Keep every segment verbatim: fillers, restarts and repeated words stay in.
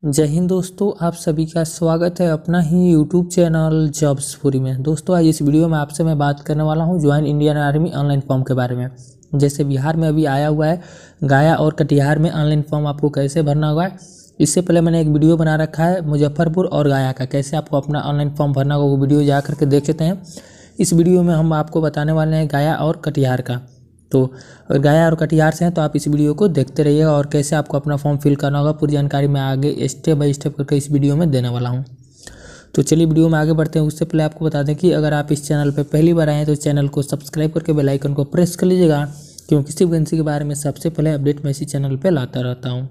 जय हिंद दोस्तों, आप सभी का स्वागत है अपना ही यूट्यूब चैनल जॉब्सपुरी में। दोस्तों आज इस वीडियो में आपसे मैं बात करने वाला हूं join Indian army online form के बारे में। जैसे बिहार में अभी आया हुआ है गया और कटिहार में ऑनलाइन फॉर्म आपको कैसे भरना होगा। इससे पहले मैंने एक वीडियो बना रखा है मुजफ्फरपुर और गया का, कैसे आपको अपना ऑनलाइन फॉर्म भरना होगा, वो वीडियो जा करके देख सकते हैं। इस वीडियो में हम आपको बताने वाले हैं गया और कटिहार का। तो अगर गया और कटिहार से हैं तो आप इस वीडियो को देखते रहिएगा और कैसे आपको अपना फॉर्म फिल करना होगा पूरी जानकारी मैं आगे स्टेप बाय स्टेप करके इस वीडियो में देने वाला हूं। तो चलिए वीडियो में आगे बढ़ते हैं। उससे पहले आपको बता दें कि अगर आप इस चैनल पर पहली बार आए हैं तो चैनल को सब्सक्राइब करके बेल आइकन को प्रेस कर लीजिएगा, क्योंकि किसी वैकेंसी के बारे में सबसे पहले अपडेट मैं इसी चैनल पर लाता रहता हूँ।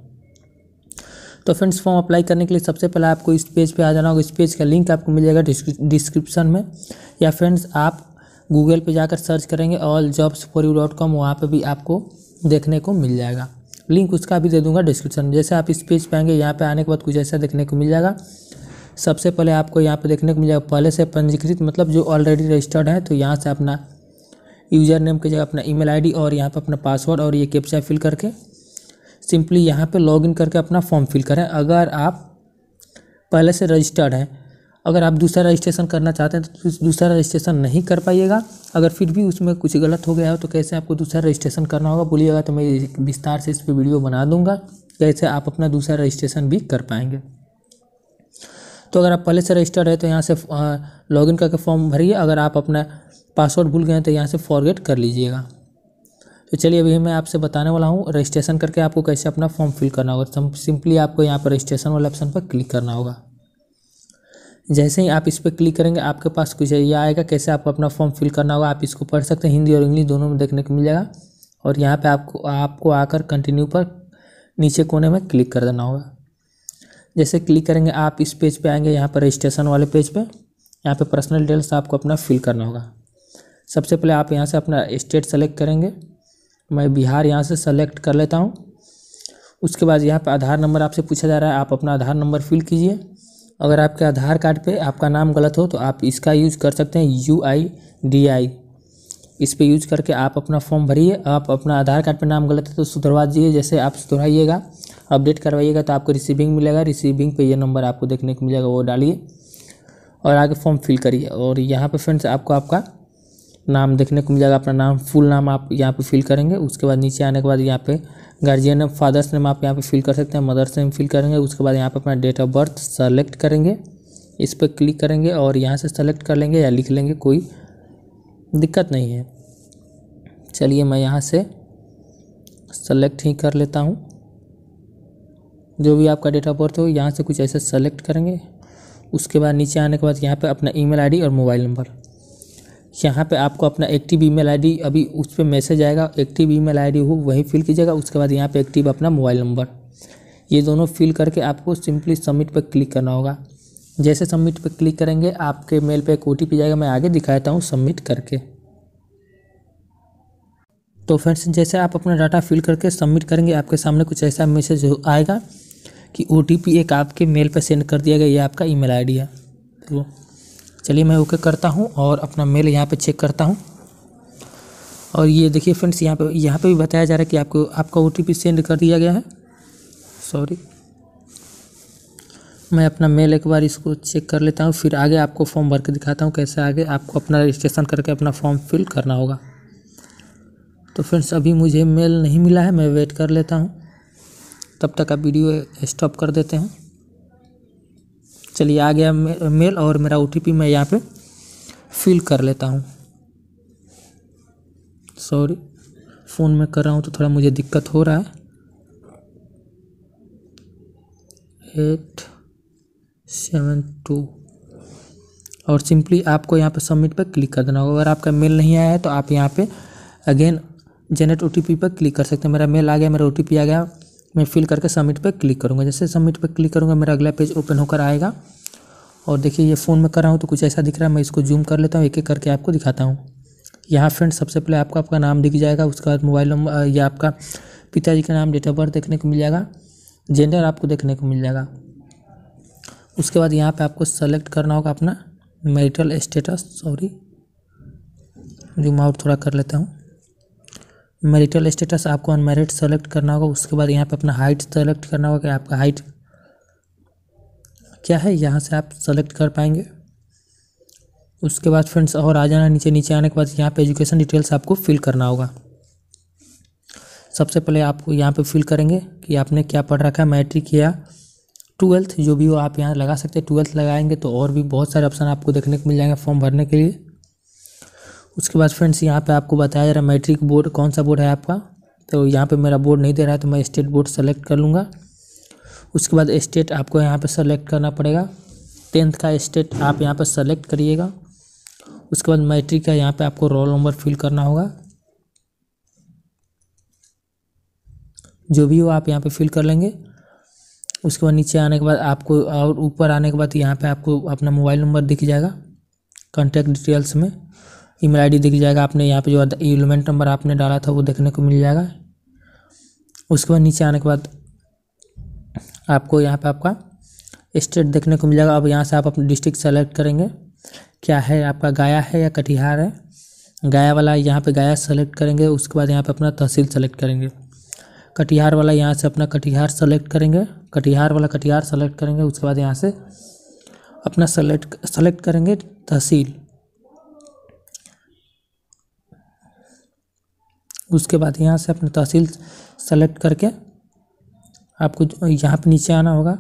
तो फ्रेंड्स, फॉर्म अप्लाई करने के लिए सबसे पहले आपको इस पेज पे आ जाना होगा। इस पेज का लिंक आपको मिल जाएगा डिस्क्रिप्शन में, या फ्रेंड्स आप गूगल पे जाकर सर्च करेंगे all jobs for you dot com, वहाँ पर भी आपको देखने को मिल जाएगा। लिंक उसका भी दे दूंगा डिस्क्रिप्शन में। जैसे आप इस पेज पे आएंगे, यहाँ पे आने के बाद कुछ ऐसा देखने को मिल जाएगा। सबसे पहले आपको यहाँ पे देखने को मिल जाएगा पहले से पंजीकृत, मतलब जो ऑलरेडी रजिस्टर्ड है, तो यहाँ से अपना यूज़र नेम की जगह अपना ईमेल आईडी और यहाँ पे अपना पासवर्ड और ये कैप्चा फिल करके सिंपली यहाँ पे लॉगिन करके अपना फॉर्म फिल करें। अगर आप पहले से रजिस्टर्ड हैं, अगर आप दूसरा रजिस्ट्रेशन करना चाहते हैं तो दूसरा रजिस्ट्रेशन नहीं कर पाइएगा। अगर फिर भी उसमें कुछ गलत हो गया हो तो कैसे आपको दूसरा रजिस्ट्रेशन करना होगा बोलिएगा, तो मैं विस्तार से इस पर वीडियो बना दूंगा कैसे आप अपना दूसरा रजिस्ट्रेशन भी कर पाएंगे। तो अगर आप पहले से रजिस्टर्ड है तो यहाँ से लॉगिन करके फॉर्म भरिए। अगर आप अपना पासवर्ड भूल गए हैं तो यहाँ से फॉरगेट कर लीजिएगा। तो चलिए अभी मैं आपसे बताने वाला हूँ रजिस्ट्रेशन करके आपको कैसे अपना फॉर्म फिल करना होगा। सिंपली आपको यहाँ पर रजिस्ट्रेशन वाले ऑप्शन पर क्लिक करना होगा। जैसे ही आप इस पर क्लिक करेंगे आपके पास कुछ ये आएगा कैसे आपको अपना फॉर्म फिल करना होगा। आप इसको पढ़ सकते हैं, हिंदी और इंग्लिश दोनों में देखने को मिल जाएगा। और यहाँ पे आपको आपको आकर कंटिन्यू पर नीचे कोने में क्लिक कर देना होगा। जैसे क्लिक करेंगे आप इस पेज पे आएंगे, यहाँ पर रजिस्ट्रेशन वाले पेज पे यहाँ पे पर्सनल डिटेल्स आपको अपना फिल करना होगा। सबसे पहले आप यहाँ से अपना स्टेट सेलेक्ट करेंगे। मैं बिहार यहाँ से सेलेक्ट कर लेता हूँ। उसके बाद यहाँ पर आधार नंबर आपसे पूछा जा रहा है, आप अपना आधार नंबर फिल कीजिए। अगर आपके आधार कार्ड पे आपका नाम गलत हो तो आप इसका यूज़ कर सकते हैं, यू आई डी आई, इस पे यूज करके आप अपना फॉर्म भरिए। आप अपना आधार कार्ड पे नाम गलत है तो सुधरवा दीजिए। जैसे आप सुधराइएगा, अपडेट करवाइएगा तो आपको रिसीविंग मिलेगा। रिसीविंग पे ये नंबर आपको देखने को मिल जाएगा, वो डालिए और आगे फॉर्म फिल करिए। और यहाँ पे फ्रेंड्स आपको आपका नाम देखने को मिल जाएगा, अपना नाम फुल नाम आप यहाँ पे फिल करेंगे। उसके बाद नीचे आने के बाद यहाँ पे गार्जियन नेम, फादर्स नेम आप यहाँ पे फिल कर सकते हैं, मदर्स नेम फिल करेंगे। उसके बाद यहाँ पे अपना डेट ऑफ बर्थ सेलेक्ट करेंगे, इस पर क्लिक करेंगे और यहाँ से सेलेक्ट कर लेंगे या लिख लेंगे, कोई दिक्कत नहीं है। चलिए मैं यहाँ से सेलेक्ट ही कर लेता हूँ। जो भी आपका डेट ऑफ बर्थ हो यहाँ से कुछ ऐसे सेलेक्ट करेंगे। उसके बाद नीचे आने के बाद यहाँ पे अपना ईमेल आईडी और मोबाइल नंबर, यहाँ पे आपको अपना एक्टिव ईमेल आईडी, अभी उस पर मैसेज आएगा, एक्टिव ईमेल आईडी हो वही फिल कीजिएगा। उसके बाद यहाँ पे एक्टिव अपना मोबाइल नंबर, ये दोनों फिल करके आपको सिंपली सबमिट पर क्लिक करना होगा। जैसे सबमिट पर क्लिक करेंगे आपके मेल पे एक ओ टी पी जाएगा, मैं आगे दिखाता हूँ सबमिट करके। तो फ्रेंड्स, जैसे आप अपना डाटा फिल करके सबमिट करेंगे आपके सामने कुछ ऐसा मैसेज आएगा कि ओ टी पी एक आपके मेल पर सेंड कर दिया गया, ये आपका ईमेल आईडी है। तो चलिए मैं ओके करता हूँ और अपना मेल यहाँ पे चेक करता हूँ। और ये देखिए फ्रेंड्स, यहाँ पे यहाँ पे भी बताया जा रहा है कि आपको आपका ओ टी पी सेंड कर दिया गया है। सॉरी, मैं अपना मेल एक बार इसको चेक कर लेता हूँ, फिर आगे आपको फॉर्म भर के दिखाता हूँ कैसे आगे आपको अपना रजिस्ट्रेशन करके अपना फॉर्म फिल करना होगा। तो फ्रेंड्स, अभी मुझे मेल नहीं मिला है, मैं वेट कर लेता हूँ, तब तक आप वीडियो स्टॉप कर देते हैं। चलिए आ गया मेल और मेरा ओ टी पी मैं यहाँ पे फिल कर लेता हूँ। सॉरी, फ़ोन में कर रहा हूँ तो थोड़ा मुझे दिक्कत हो रहा है। एट सेवन टू और सिंपली आपको यहाँ पे सबमिट पर क्लिक कर देना होगा। अगर आपका मेल नहीं आया है तो आप यहाँ पे again generate O T P पर क्लिक कर सकते हैं। मेरा मेल आ गया, मेरा ओ टी पी आ गया, मैं फिल करके सबमिट पर क्लिक करूँगा। जैसे सबमिट पर क्लिक करूँगा मेरा अगला पेज ओपन होकर आएगा। और देखिए ये फ़ोन में कर रहा हूँ तो कुछ ऐसा दिख रहा है, मैं इसको जूम कर लेता हूँ, एक एक करके आपको दिखाता हूँ। यहाँ फ्रेंड्स सबसे पहले आपको आपका नाम दिख जाएगा, उसके बाद मोबाइल नंबर या आपका पिताजी का नाम, डेट ऑफ बर्थ देखने को मिल जाएगा, जेंडर आपको देखने को मिल जाएगा। उसके बाद यहाँ पे आपको सेलेक्ट करना होगा अपना marital status. Sorry, zoom out थोड़ा कर लेता हूँ। मैरिटल स्टेटस आपको अनमैरिड सेलेक्ट करना होगा। उसके बाद यहाँ पे अपना हाइट सेलेक्ट करना होगा कि आपका हाइट क्या है यहाँ से आप सेलेक्ट कर पाएंगे। उसके बाद फ्रेंड्स और आ जाना नीचे। नीचे आने के बाद यहाँ पे एजुकेशन डिटेल्स आपको फिल करना होगा। सबसे पहले आपको यहाँ पे फिल करेंगे कि आपने क्या पढ़ रखा है, मैट्रिक या ट्वेल्थ, जो भी हो आप यहाँ लगा सकते हैं। ट्वेल्थ लगाएंगे तो और भी बहुत सारे ऑप्शन आपको देखने को मिल जाएंगे फॉर्म भरने के लिए। उसके बाद फ्रेंड्स यहाँ पे आपको बताया जा रहा है मैट्रिक बोर्ड कौन सा बोर्ड है आपका। तो यहाँ पे मेरा बोर्ड नहीं दे रहा है तो मैं स्टेट बोर्ड सेलेक्ट कर लूँगा। उसके बाद स्टेट आपको यहाँ पे सेलेक्ट करना पड़ेगा। टेंथ का स्टेट आप यहाँ पे सेलेक्ट करिएगा। उसके बाद मैट्रिक का यहाँ पे आपको रोल नंबर फिल करना होगा, जो भी हो आप यहाँ पे फिल कर लेंगे। उसके बाद नीचे आने के बाद आपको और ऊपर आने के बाद यहाँ पे आपको अपना मोबाइल नंबर दिख जाएगा। कॉन्टैक्ट डिटेल्स में ईमेल आईडी दिख जाएगा। आपने यहाँ पे जो एलिमेंट नंबर आपने डाला था वो देखने को मिल जाएगा। उसके बाद नीचे आने के बाद आपको यहाँ पे आपका स्टेट देखने को मिल जाएगा। अब यहाँ से आप अपनी डिस्ट्रिक्ट सेलेक्ट करेंगे, क्या है आपका, गया है या कटिहार है। गया वाला यहाँ पे गया सेलेक्ट करेंगे। उसके बाद यहाँ पे अपना तहसील सेलेक्ट करेंगे। कटिहार वाला यहाँ से अपना कटिहार सेलेक्ट करेंगे। कटिहार वाला कटिहार सेलेक्ट करेंगे। उसके बाद यहाँ से अपना सेलेक्ट सेलेक्ट करेंगे तहसील। उसके बाद यहाँ से अपना तहसील सेलेक्ट करके आपको यहाँ पे नीचे आना होगा।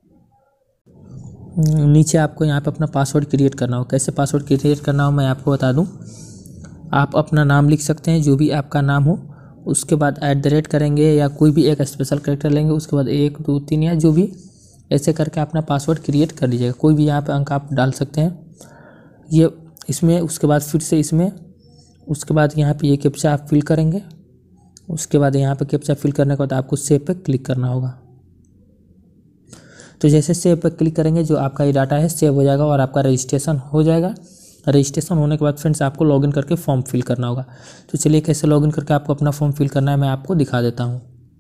नीचे आपको यहाँ पे अपना पासवर्ड क्रिएट करना होगा। कैसे पासवर्ड क्रिएट करना हो मैं आपको बता दूँ। आप अपना नाम लिख सकते हैं, जो भी आपका नाम हो। उसके बाद ऐट द रेट करेंगे या कोई भी एक स्पेशल कैरेक्टर लेंगे। उसके बाद एक दो तीन या जो भी ऐसे करके अपना पासवर्ड क्रिएट कर लीजिएगा। कोई भी यहाँ पे अंक आप डाल सकते हैं ये इसमें। उसके बाद फिर से इसमें उसके बाद यहाँ पे ये कैप्चा आप फिल करेंगे। उसके बाद यहाँ पे कैप्चा फिल करने के बाद आपको सेव पे क्लिक करना होगा। तो जैसे सेव पे क्लिक करेंगे जो आपका ये डाटा है सेव हो जाएगा और आपका रजिस्ट्रेशन हो जाएगा। रजिस्ट्रेशन होने के बाद फ्रेंड्स आपको लॉगिन करके फॉर्म फिल करना होगा। तो चलिए कैसे लॉगिन करके आपको अपना फॉर्म फिल करना है मैं आपको दिखा देता हूँ।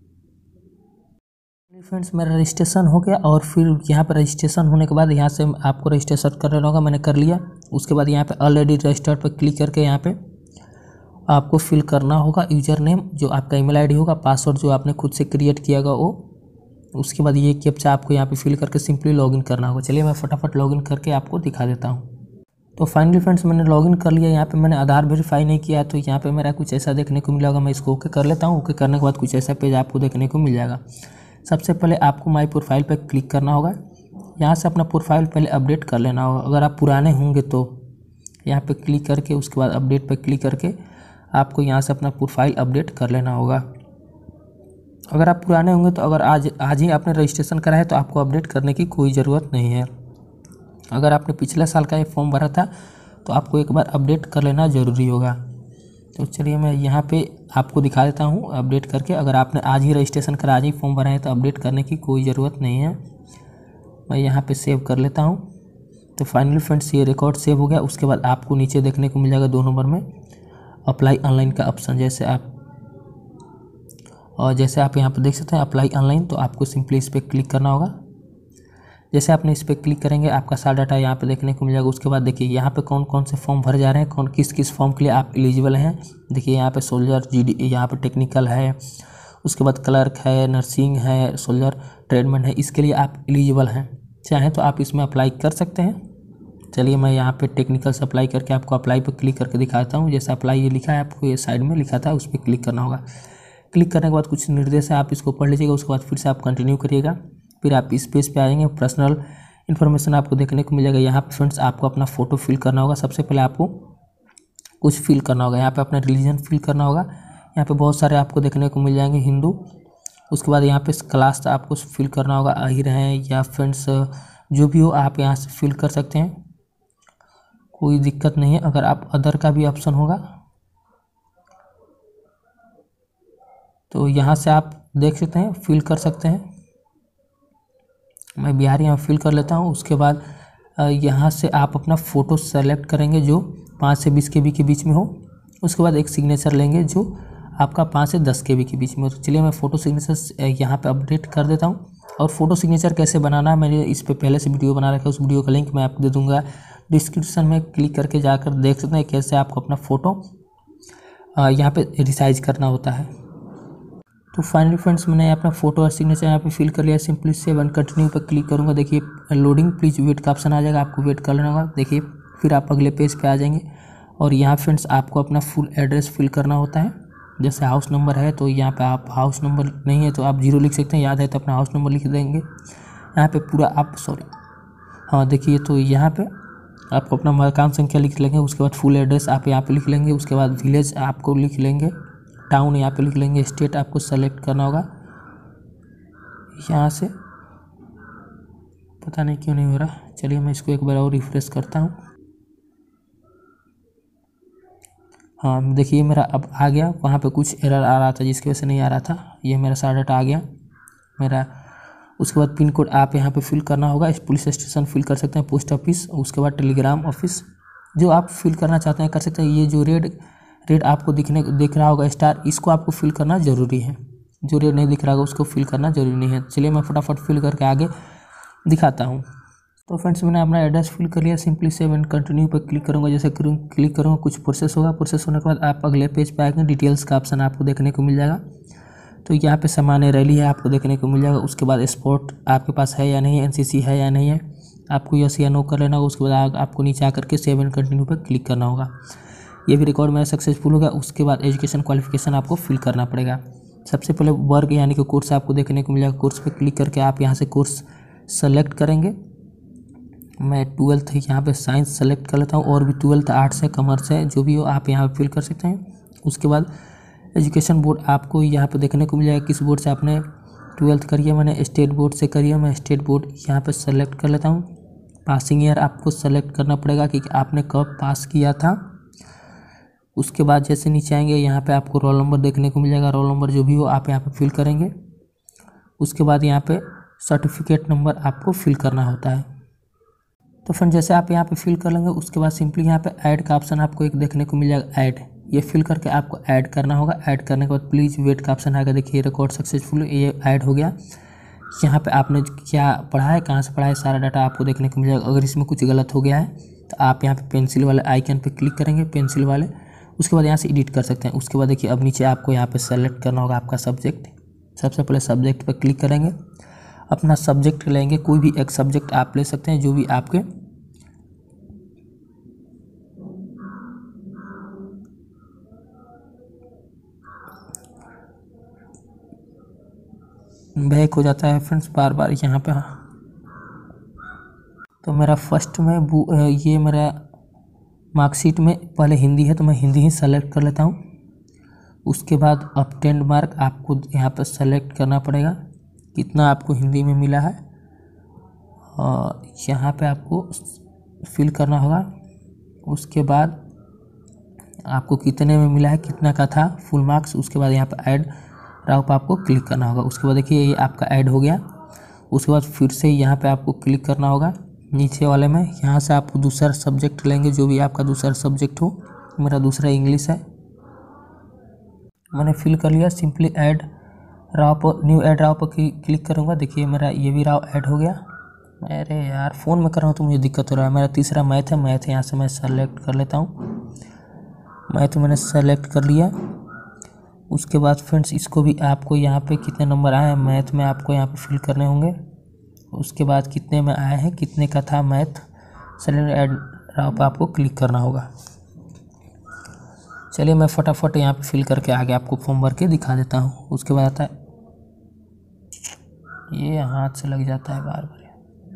फ्रेंड्स मेरा रजिस्ट्रेशन हो गया और फिर यहाँ पर रजिस्ट्रेशन होने के बाद यहाँ से आपको रजिस्ट्रेशन कर लेना होगा। मैंने कर लिया। उसके बाद यहाँ पे ऑलरेडी रजिस्टर्ड पर क्लिक करके यहाँ पे आपको फिल करना होगा यूजर नेम, जो आपका ईमेल आईडी होगा, पासवर्ड जो आपने खुद से क्रिएट किया होगा वो। उसके बाद ये कैप्चा आपको यहाँ पे फिल करके सिंपली लॉगिन करना होगा। चलिए मैं फटाफट लॉगिन करके आपको दिखा देता हूँ। तो फाइनली फ्रेंड्स मैंने लॉगिन कर लिया। यहाँ पे मैंने आधार वेरीफाई नहीं किया तो यहाँ पे मेरा कुछ ऐसा देखने को मिला होगा। मैं इसको ओके कर लेता हूँ। ओके करने के बाद कुछ ऐसा पेज आपको देखने को मिल जाएगा। सबसे पहले आपको माई प्रोफाइल पर क्लिक करना होगा। यहाँ से अपना प्रोफाइल पहले अपडेट कर लेना होगा। अगर आप पुराने होंगे तो यहाँ पर क्लिक करके उसके बाद अपडेट पर क्लिक करके आपको यहाँ से अपना प्रोफाइल अपडेट कर लेना होगा। अगर आप पुराने होंगे तो अगर आज आज ही आपने रजिस्ट्रेशन करा है तो आपको अपडेट करने की कोई ज़रूरत नहीं है। अगर आपने पिछले साल का ये फॉर्म भरा था तो आपको एक बार अपडेट कर लेना ज़रूरी होगा। तो चलिए मैं यहाँ पे आपको दिखा देता हूँ अपडेट करके। अगर आपने आज ही रजिस्ट्रेशन करा, आज ही फॉर्म भरा है तो अपडेट करने की कोई ज़रूरत नहीं है। मैं यहाँ पे सेव कर लेता हूँ। तो फाइनली फ्रेंड्स ये रिकॉर्ड सेव हो गया। उसके बाद आपको नीचे देखने को मिल जाएगा दो नंबर में अप्लाई ऑनलाइन का ऑप्शन। जैसे आप और जैसे आप यहाँ पर देख सकते हैं अप्लाई ऑनलाइन, तो आपको सिंपली इस पर क्लिक करना होगा। जैसे आपने इस पर क्लिक करेंगे आपका सारा डाटा यहाँ पे देखने को मिल जाएगा। उसके बाद देखिए यहाँ पे कौन कौन से फॉर्म भरे जा रहे हैं, कौन किस किस फॉर्म के लिए आप एलिजिबल हैं। देखिए यहाँ पे सोल्जर जी डी, यहाँ पे टेक्निकल है, उसके बाद क्लर्क है, नर्सिंग है, सोल्जर ट्रेडमैन है। इसके लिए आप एलिजिबल हैं, चाहें तो आप इसमें अप्लाई कर सकते हैं। चलिए मैं यहाँ पे टेक्निकल से अप्लाई करके आपको अप्लाई पर क्लिक करके दिखाता हूँ। जैसे अप्लाई ये लिखा है आपको ये साइड में लिखा था उस पर क्लिक करना होगा। क्लिक करने के बाद कुछ निर्देश है आप इसको पढ़ लीजिएगा। उसके बाद फिर से आप कंटिन्यू करिएगा। फिर आप इस पेज पे आ जाएंगे। पर्सनल इन्फॉर्मेशन आपको देखने को मिल जाएगा। यहाँ पे फ्रेंड्स आपको अपना फ़ोटो फिल करना होगा। सबसे पहले आपको कुछ फिल करना होगा। यहाँ पे अपना रिलीजन फिल करना होगा। यहाँ पे बहुत सारे आपको देखने को मिल जाएंगे हिंदू। उसके बाद यहाँ पे क्लास आपको फिल करना होगा, आहिर हैं या फ्रेंड्स जो भी हो आप यहाँ से फिल कर सकते हैं, कोई दिक्कत नहीं है। अगर आप अदर का भी ऑप्शन होगा तो यहाँ से आप देख सकते हैं फिल कर सकते हैं। मैं बिहार यहाँ फिल कर लेता हूँ। उसके बाद यहाँ से आप अपना फ़ोटो सेलेक्ट करेंगे जो पाँच से बीस के बी के बीच में हो। उसके बाद एक सिग्नेचर लेंगे जो आपका पाँच से दस के बी के बीच में हो। तो चलिए मैं फ़ोटो सिग्नेचर यहाँ पे अपडेट कर देता हूँ। और फ़ोटो सिग्नेचर कैसे बनाना है मैंने इस पर पहले से वीडियो बना रखा है, उस वीडियो का लिंक मैं आपको दे दूँगा डिस्क्रिप्शन में। क्लिक करके जाकर देख सकते हैं कैसे आपको अपना फ़ोटो यहाँ पर रिसाइज करना होता है। तो फाइनली फ्रेंड्स मैंने अपना फोटो और सिग्नेचर यहाँ पे फिल कर लिया। सिंपली सेव एंड कंटिन्यू पर क्लिक करूँगा। देखिए लोडिंग प्लीज वेट का ऑप्शन आ जाएगा, आपको वेट कर लेना होगा। देखिए फिर आप अगले पेज पे आ जाएंगे और यहाँ फ्रेंड्स आपको अपना फुल एड्रेस फिल करना होता है। जैसे हाउस नंबर है तो यहाँ पे आप हाउस नंबर नहीं है तो आप जीरो लिख सकते हैं, याद है तो अपना हाउस नंबर लिख देंगे। यहाँ पे पूरा आप सॉरी हाँ देखिए, तो यहाँ पे आपको अपना मकान संख्या लिख लेंगे। उसके बाद फुल एड्रेस आप यहाँ पे लिख लेंगे। उसके बाद विलेज आपको लिख लेंगे, टाउन यहाँ पे लिख लेंगे, स्टेट आपको सेलेक्ट करना होगा। यहाँ से पता नहीं क्यों नहीं हो रहा, चलिए मैं इसको एक बार और रिफ्रेश करता हूँ। हाँ देखिए मेरा अब आ गया। वहाँ पे कुछ एरर आ रहा था जिसकी वजह से नहीं आ रहा था, ये मेरा सारा डाटा आ गया मेरा। उसके बाद पिन कोड आप यहाँ पे फिल करना होगा। पुलिस स्टेशन फिल कर सकते हैं, पोस्ट ऑफिस, उसके बाद टेलीग्राम ऑफिस, जो आप फिल करना चाहते हैं कर सकते हैं। ये जो रेड रेड आपको दिखने दिख रहा होगा स्टार, इसको आपको फिल करना ज़रूरी है। जो रेड नहीं दिख रहा होगा उसको फिल करना ज़रूरी नहीं है। चलिए मैं फटाफट फिल करके आगे दिखाता हूँ। तो फ्रेंड्स मैंने अपना एड्रेस फिल कर लिया। सिंपली सेव एंड कंटिन्यू पर क्लिक करूँगा। जैसे क्लिक करूँगा कुछ प्रोसेस होगा। प्रोसेस होने के बाद आप अगले पेज पे आएंगे, डिटेल्स का ऑप्शन आपको देखने को मिल जाएगा। तो यहाँ पे सामान्य रैली है आपको देखने को मिल जाएगा। उसके बाद स्पोर्ट आपके पास है या नहीं है, एनसीसी है या नहीं है, आपको यस या नो कर लेना होगा। उसके बाद आपको नीचे आकर के सेव एंड कंटिन्यू पर क्लिक करना होगा। ये भी रिकॉर्ड मेरा सक्सेसफुल होगा। उसके बाद एजुकेशन क्वालिफिकेशन आपको फिल करना पड़ेगा। सबसे पहले वर्ग यानी कि कोर्स आपको देखने को मिल जाएगा। कोर्स पे क्लिक करके आप यहाँ से कोर्स सेलेक्ट करेंगे। मैं ट्वेल्थ यहाँ पे साइंस सेलेक्ट कर लेता हूँ, और भी ट्वेल्थ आर्ट्स है, कॉमर्स है, जो भी हो आप यहाँ पे फिल कर सकते हैं। उसके बाद एजुकेशन बोर्ड आपको यहाँ पे देखने को मिल जाएगा, किस बोर्ड से आपने ट्वेल्थ करी है। मैंने स्टेट बोर्ड से करी है, मैं स्टेट बोर्ड यहाँ पे सेलेक्ट कर लेता हूँ। पासिंग ईयर आपको सेलेक्ट करना पड़ेगा कि आपने कब पास किया था। उसके बाद जैसे नीचे आएंगे यहाँ पे आपको रोल नंबर देखने को मिल जाएगा। रोल नंबर जो भी हो आप यहाँ पे फिल करेंगे। उसके बाद यहाँ पे सर्टिफिकेट नंबर आपको फिल करना होता है। तो फ्रेंड जैसे आप यहाँ पे फिल कर लेंगे, उसके बाद सिंपली यहाँ पे ऐड का ऑप्शन आपको एक देखने को मिल जाएगा। ऐड, ये फिल करके आपको ऐड करना होगा। ऐड करने के बाद प्लीज़ वेट का ऑप्शन आएगा। देखिए रिकॉर्ड सक्सेसफुल, ये ऐड हो गया। यहाँ पे आपने क्या पढ़ा है, कहाँ से पढ़ा है, सारा डाटा आपको देखने को मिल जाएगा। अगर इसमें कुछ गलत हो गया है तो आप यहाँ पे पेंसिल वाले आइकन पे क्लिक करेंगे, पेंसिल वाले। उसके बाद यहाँ से एडिट कर सकते हैं। उसके बाद देखिए अब नीचे आपको यहाँ पे सेलेक्ट करना होगा आपका सब्जेक्ट। सबसे पहले सब्जेक्ट पर क्लिक करेंगे, अपना सब्जेक्ट लेंगे, कोई भी एक सब्जेक्ट आप ले सकते हैं जो भी आपके बैक हो जाता है फ्रेंड्स बार बार यहाँ पे। तो मेरा फर्स्ट में ये मेरा मार्कशीट में पहले हिंदी है तो मैं हिंदी ही सेलेक्ट कर लेता हूँ। उसके बाद ऑब्टेन्ड मार्क आपको यहाँ पर सेलेक्ट करना पड़ेगा, कितना आपको हिंदी में मिला है, और यहाँ पे आपको फिल करना होगा। उसके बाद आपको कितने में मिला है, कितना का था फुल मार्क्स। उसके बाद यहाँ पर ऐड राव पर आपको क्लिक करना होगा। उसके बाद देखिए ये आपका ऐड हो गया। उसके बाद फिर से यहाँ पे आपको क्लिक करना होगा नीचे वाले में। यहाँ से आप दूसरा सब्जेक्ट लेंगे, जो भी आपका दूसरा सब्जेक्ट हो। मेरा दूसरा इंग्लिश है, मैंने फिल कर लिया। सिंपली ऐड राव पर, न्यू ऐड राव पर क्लिक करूँगा। देखिए मेरा ये भी राव ऐड हो गया। अरे यार फ़ोन में कर रहा हूँ तो मुझे दिक्कत हो रहा है। मेरा तीसरा मैथ है, मैथ यहाँ से मैं सेलेक्ट कर लेता हूँ। मैथ मैंने सेलेक्ट कर लिया। उसके बाद फ्रेंड्स इसको भी आपको यहाँ पे कितने नंबर आए हैं मैथ में आपको यहाँ पे फिल करने होंगे। उसके बाद कितने में आए हैं, कितने का था मैथ, सेलेक्ट ऐड राव पर आपको क्लिक करना होगा। चलिए मैं फटाफट यहाँ पे फिल करके आगे आपको फॉर्म भर के दिखा देता हूँ। उसके बाद आता है, ये हाथ से लग जाता है बार बार।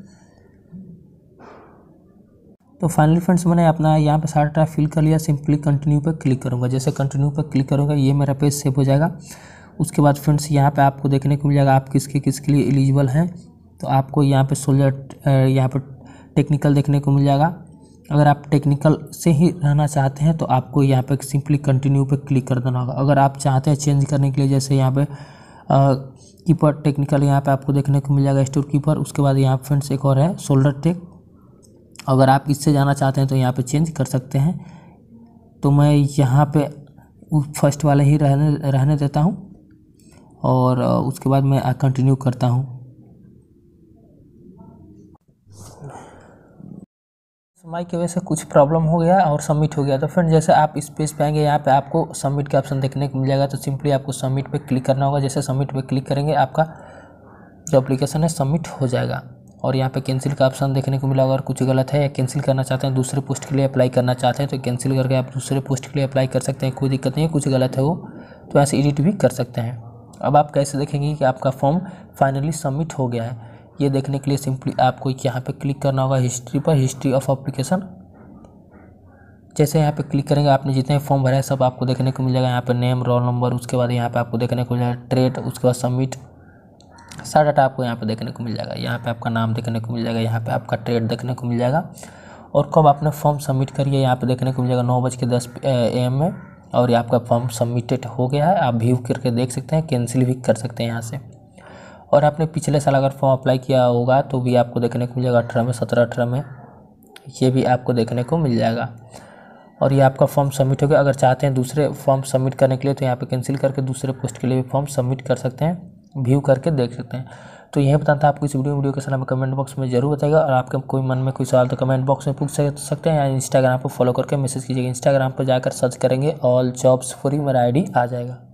तो फाइनली फ्रेंड्स मैंने अपना यहाँ पे सारा डाटा फिल कर लिया। सिंपली कंटिन्यू पर क्लिक करूँगा। जैसे कंटिन्यू पर क्लिक करूँगा ये मेरा पेज सेव हो जाएगा। उसके बाद फ्रेंड्स यहाँ पे आपको देखने को मिल जाएगा आप किसके किसके लिए एलिजिबल हैं। तो आपको यहाँ पे सोल्जर यहाँ पे टेक्निकल देखने को मिल जाएगा। अगर आप टेक्निकल से ही रहना चाहते हैं तो आपको यहाँ पे सिंपली कंटिन्यू पे क्लिक कर देना होगा। अगर आप चाहते हैं चेंज करने के लिए, जैसे यहाँ पे कीपर टेक्निकल यहाँ पे आपको देखने को मिल जाएगा, स्टोर कीपर। उसके बाद यहाँ फ्रेंड्स एक और है शोल्डर टेक। अगर आप इससे जाना चाहते हैं तो यहाँ पे चेंज कर सकते हैं। तो मैं यहाँ पे फर्स्ट वाले ही रहने रहने देता हूँ, और उसके बाद मैं कंटिन्यू करता हूँ। समय की वजह से कुछ प्रॉब्लम हो गया और सबमिट हो गया। तो फ्रेंड जैसे आप इस पेज पे आएंगे, यहाँ पे आपको सबमिट का ऑप्शन देखने को मिल जाएगा। तो सिंपली आपको सबमिट पे क्लिक करना होगा। जैसे सबमिट पे क्लिक करेंगे आपका जो एप्लीकेशन है सबमिट हो जाएगा। और यहाँ पे कैंसिल का ऑप्शन देखने को मिला। अगर कुछ गलत है या कैंसिल करना चाहते हैं, दूसरे पोस्ट के लिए अप्लाई करना चाहते हैं तो कैंसिल करके आप दूसरे पोस्ट के लिए अप्लाई कर सकते हैं, कोई दिक्कत नहीं है। कुछ गलत है वो तो ऐसे एडिट भी कर सकते हैं। अब आप कैसे देखेंगे कि आपका फॉर्म फाइनली सबमिट हो गया है, ये देखने के लिए सिंपली आपको यहाँ पे क्लिक करना होगा हिस्ट्री पर, हिस्ट्री ऑफ एप्लीकेशन। जैसे यहाँ पे क्लिक करेंगे आपने जितने फॉर्म भरा है सब आपको देखने को मिल जाएगा। यहाँ पे नेम, रोल नंबर, उसके बाद यहाँ पे आपको देखने को मिल जाएगा ट्रेड, उसके बाद सबमिट, सारा डाटा आपको यहाँ पे देखने को मिल जाएगा। यहाँ पे आपका नाम देखने को मिल जाएगा, यहाँ पे आपका ट्रेड देखने को मिल जाएगा। और कब आपने फॉर्म सबमिट करिए यहाँ पे देखने को मिल जाएगा नौ बज के दस ए एम में। और ये आपका फॉर्म सबमिटेड हो गया है, आप व्यू करके देख सकते हैं, कैंसिल भी कर सकते हैं यहाँ से। और आपने पिछले साल अगर फॉर्म अप्लाई किया होगा तो भी आपको देखने को मिल जाएगा अठारह में, सत्रह अठारह में, ये भी आपको देखने को मिल जाएगा। और ये आपका फॉर्म सबमिट हो गया। अगर चाहते हैं दूसरे फॉर्म सबमिट करने के लिए तो यहाँ पे कैंसिल करके दूसरे पोस्ट के लिए भी फॉर्म सबमिट कर सकते हैं, व्यू करके देख सकते हैं। तो यही बताता है आपको इस वीडियो वीडियो के साथ, कमेंट बॉक्स में जरूर बताइएगा। और आपके कोई मन में कोई सवाल तो कमेंट बॉक्स में पूछ सकते हैं, या इंस्टाग्राम पर फॉलो करके मैसेज कीजिएगा। इंस्टाग्राम पर जाकर सर्च करेंगे ऑल जॉब्स फ्री, मेरा आई डी आ जाएगा।